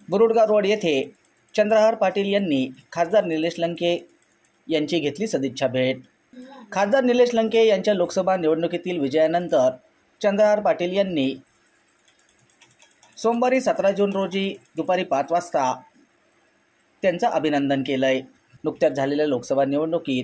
Burudgaon road येथे चंद्रहार पाटील यांनी खासदार निलेश लंके यांची घेतली सदिच्छा भेट। खासदार निलेश लंके यांच्या लोकसभा निवडणुकीतील विजयानंतर चंद्रहार पाटील यांनी सोमवारी 17 जून रोजी दुपारी 5 वाजता त्यांचं अभिनंदन केलंय। नुकत्याच झालेल्या लोकसभा निवडणुकीत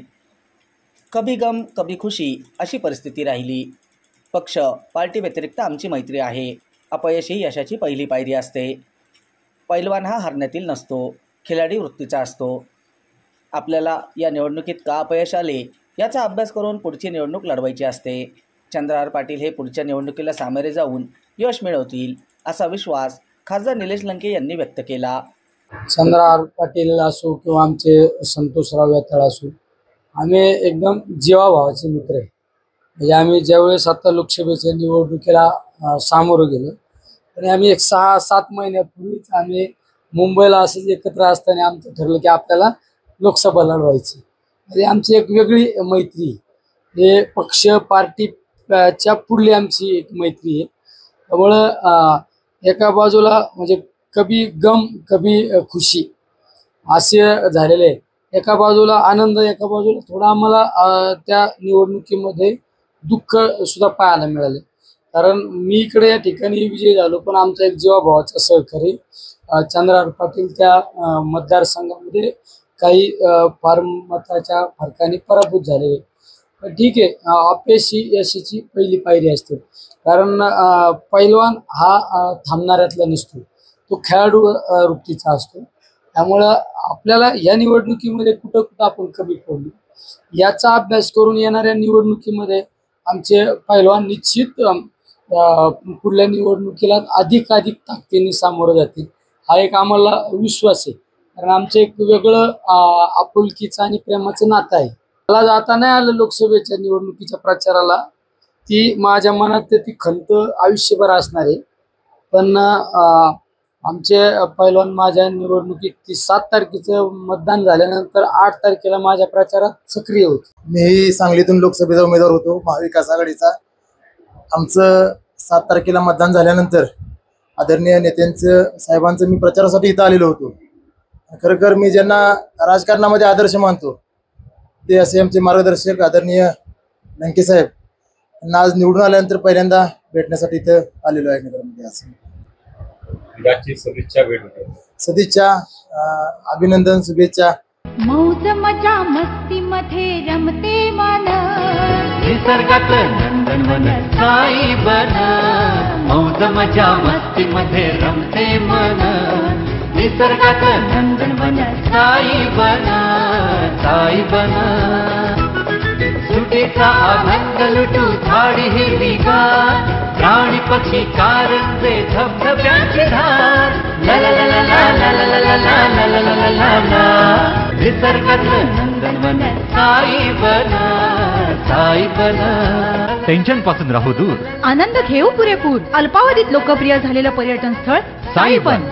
कभी गम कभी खुशी अशी परिस्थिती राहिली। पक्ष पार्टी व्यतिरिक्त आमची मैत्री आहे। अपयश ही यशाची पहिली पायरी असते। पैलवान हा हरण्यातील नसतो, खिलाडी वृत्तीचा असतो। आपल्याला या निवडणुकीत का अपयश आले याचा अभ्यास करून पुढची निवडणूक लढवायची असते। चंद्रहार पाटील हे पुढच्या निवडणुकीला सामोरे जाऊन यश मिळवतील असा विश्वास खासदार निलेश लंके यांनी व्यक्त केला। चंद्रहार पाटील असो किंवा आमचे संतोषराव यातळ असो, आम्ही एकदम जीवाभावाचे मित्र आहे। म्हणजे आम्ही ज्यावेळेस आता लोकसभेच्या निवडणुकीला सामोरं गेलो आणि आम्ही एक 6-7 महिन्यापूर्वीच आम्ही मुंबईला असंच एकत्र असताना आमचं ठरलं की आपल्याला लोकसभा लढवायची। म्हणजे आमची एक वेगळी मैत्री, हे पक्ष पार्टीच्या पुढली आमची एक मैत्री आहे। त्यामुळं एका बाजूला म्हणजे कभी गम कभी खुशी असे झालेले आहे। एका बाजूला आनंद, एका बाजूला थोडा आम्हाला त्या निवडणुकीमध्ये दुःख सुद्धा पाहायला मिळाले। कारण मी इकडे या ठिकाणी विजयी झालो, पण आमचा एक जीवाभावाचा सहकारी चंद्रहार पाटील त्या मतदारसंघामध्ये काही फार मताच्या फरकाने पराभूत झालेले। ठीक आहे, अपयश ही यशाची पहिली पायरी असते। कारण पैलवान हा थांबणाऱ्यातला नसतो, तो खेळाडू वृत्तीचा असतो। त्यामुळं आपल्याला या निवडणुकीमध्ये कुठं कुठं आपण कमी पडलो याचा अभ्यास करून येणाऱ्या निवडणुकीमध्ये आमचे पैलवान निश्चित पुढल्या निवडणुकीला अधिकाधिक ताकदीने सामोरं जातील, हा एक आम्हाला विश्वास आहे। कारण आमचं एक वेगळं आपुलकीचं आणि प्रेमाचं नातं आहे। मला जाता नाही आलं लोकसभेच्या निवडणुकीच्या प्रचाराला, ती माझ्या मनात ती खंत आयुष्यभर असणार आहे। पण आमचे पैलवान माझ्या निवडणुकीत 7 तारखेचं मतदान झाल्यानंतर 8 तारखेला माझ्या प्रचारात सक्रिय होते। मी सांगलीतून लोकसभेचा उमेदवार होतो, महाविकास आघाडीचा। आमचं 7 तारखेला मतदान झाल्यानंतर आदरणीय नेत्यांचं साहेबांचं मी प्रचारासाठी इथं आलेलो होतो। खरं मी ज्यांना राजकारणामध्ये आदर्श मानतो ते असे आमचे मार्गदर्शक आदरणीय लंके साहेब यांना आज निवडून आल्यानंतर पहिल्यांदा भेटण्यासाठी इथं आलेलो आहे नगरमध्ये। सदिच्छा, अभिनंदन, शुभेच्छा। मौज मजा मस्ती मध्ये रमते मन, निसर्गात नंदनवन साई बन। मौज मजा मस्ती मध्ये रमते मन, निसर्गात नंदनवन साई बन, साई बन। सुटेचा आनंद लुटू झाडी हिरवीगार, प्राणी पक्षी कारंजे धबधब्याची धार। ला ला ला ला ला ला ला ला ला ला ला ला ला ला। निसर्गातलं नंदनवन साई बन, साई बन। टेन्शन पासून राहू दूर, आनंद घेऊ पुरेपूर। अल्पावधीत लोकप्रिय झालेलं पर्यटन स्थळ साई बन।